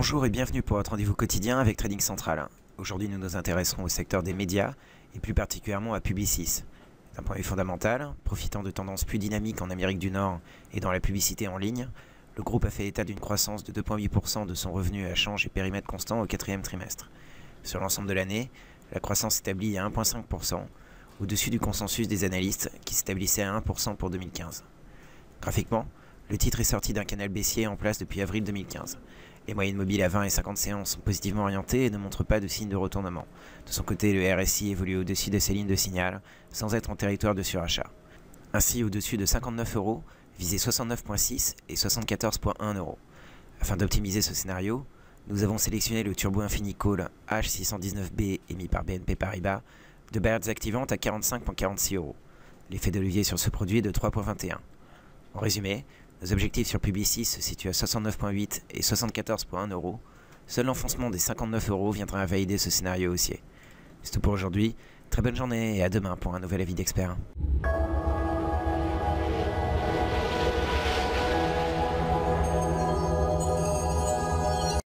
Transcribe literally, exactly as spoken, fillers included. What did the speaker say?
Bonjour et bienvenue pour votre rendez-vous quotidien avec Trading Central. Aujourd'hui, nous nous intéresserons au secteur des médias et plus particulièrement à Publicis. D'un point de vue fondamental, profitant de tendances plus dynamiques en Amérique du Nord et dans la publicité en ligne, le groupe a fait état d'une croissance de deux virgule huit pour cent de son revenu à change et périmètre constant au quatrième trimestre. Sur l'ensemble de l'année, la croissance s'établit à un virgule cinq pour cent, au-dessus du consensus des analystes qui s'établissait à un pour cent pour deux mille quinze. Graphiquement, le titre est sorti d'un canal baissier en place depuis avril deux mille quinze. Les moyennes mobiles à vingt et cinquante séances sont positivement orientées et ne montrent pas de signe de retournement. De son côté, le R S I évolue au-dessus de ses lignes de signal, sans être en territoire de surachat. Ainsi, au-dessus de cinquante-neuf euros, visez soixante-neuf virgule six et soixante-quatorze virgule un euros. Afin d'optimiser ce scénario, nous avons sélectionné le Turbo Infini Call H six cent dix-neuf B émis par B N P Paribas de barrières activantes à quarante-cinq virgule quarante-six euros. L'effet de levier sur ce produit est de trois virgule vingt et un. En résumé, nos objectifs sur Publicis se situent à soixante-neuf virgule huit et soixante-quatorze virgule un euros. Seul l'enfoncement des cinquante-neuf euros viendra à valider ce scénario haussier. C'est tout pour aujourd'hui. Très bonne journée et à demain pour un nouvel avis d'expert.